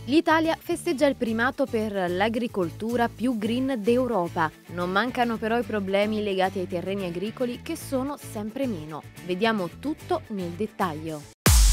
L'Italia festeggia il primato per l'agricoltura più green d'Europa. Non mancano però i problemi legati ai terreni agricoli che sono sempre meno. Vediamo tutto nel dettaglio.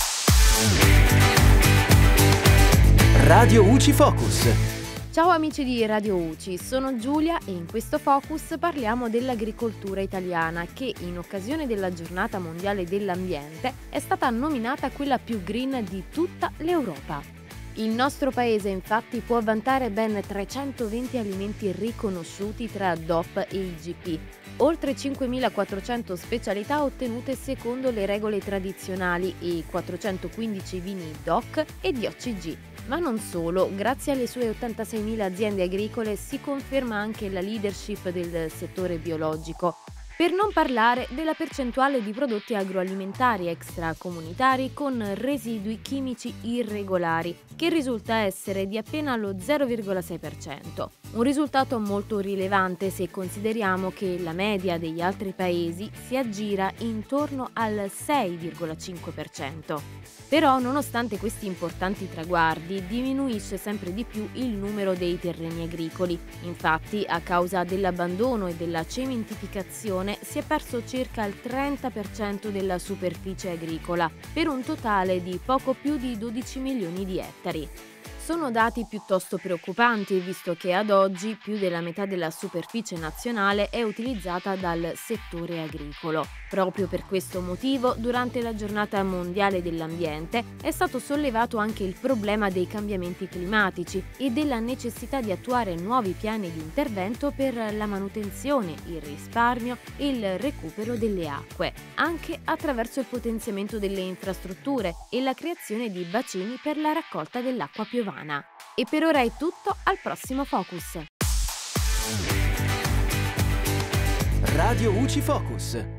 Radio UCI Focus. Ciao amici di Radio UCI, sono Giulia e in questo focus parliamo dell'agricoltura italiana che in occasione della Giornata Mondiale dell'Ambiente è stata nominata quella più green di tutta l'Europa. Il nostro paese infatti può vantare ben 320 alimenti riconosciuti tra DOP e IGP, oltre 5.400 specialità ottenute secondo le regole tradizionali e 415 vini DOC e di OCG. Ma non solo, grazie alle sue 86.000 aziende agricole si conferma anche la leadership del settore biologico. Per non parlare della percentuale di prodotti agroalimentari extracomunitari con residui chimici irregolari, che risulta essere di appena lo 0,6%. Un risultato molto rilevante se consideriamo che la media degli altri paesi si aggira intorno al 6,5%. Però, nonostante questi importanti traguardi, diminuisce sempre di più il numero dei terreni agricoli. Infatti, a causa dell'abbandono e della cementificazione, si è perso circa il 30% della superficie agricola, per un totale di poco più di 12 milioni di ettari. Sono dati piuttosto preoccupanti, visto che ad oggi più della metà della superficie nazionale è utilizzata dal settore agricolo. Proprio per questo motivo, durante la Giornata Mondiale dell'Ambiente è stato sollevato anche il problema dei cambiamenti climatici e della necessità di attuare nuovi piani di intervento per la manutenzione, il risparmio e il recupero delle acque, anche attraverso il potenziamento delle infrastrutture e la creazione di bacini per la raccolta dell'acqua piovana. E per ora è tutto, al prossimo Focus. Radio UCI Focus.